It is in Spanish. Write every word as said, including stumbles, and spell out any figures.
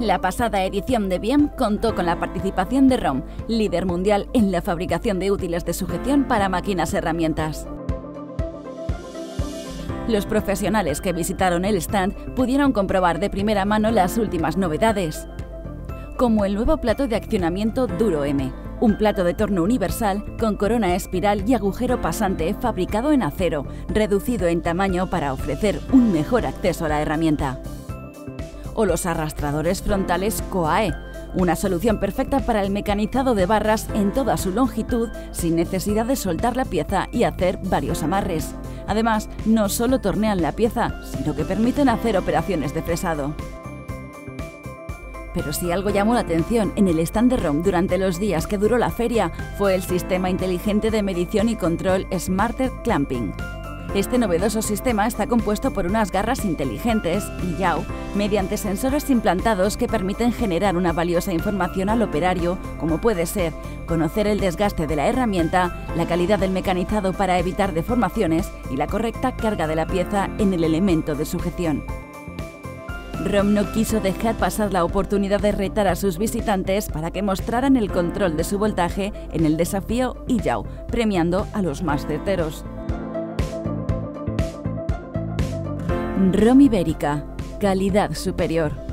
La pasada edición de B I E M contó con la participación de R O M, líder mundial en la fabricación de útiles de sujeción para máquinas herramientas. Los profesionales que visitaron el stand pudieron comprobar de primera mano las últimas novedades, como el nuevo plato de accionamiento Duro M, un plato de torno universal con corona espiral y agujero pasante fabricado en acero, reducido en tamaño para ofrecer un mejor acceso a la herramienta. O los arrastradores frontales Coae, una solución perfecta para el mecanizado de barras en toda su longitud sin necesidad de soltar la pieza y hacer varios amarres. Además, no solo tornean la pieza, sino que permiten hacer operaciones de fresado. Pero si algo llamó la atención en el stand de R O M durante los días que duró la feria, fue el sistema inteligente de medición y control Smarter Clamping. Este novedoso sistema está compuesto por unas garras inteligentes, I A U, mediante sensores implantados que permiten generar una valiosa información al operario, como puede ser conocer el desgaste de la herramienta, la calidad del mecanizado para evitar deformaciones y la correcta carga de la pieza en el elemento de sujeción. R O M no quiso dejar pasar la oportunidad de retar a sus visitantes para que mostraran el control de su voltaje en el desafío I A U, premiando a los más certeros. R O M Ibérica, calidad superior.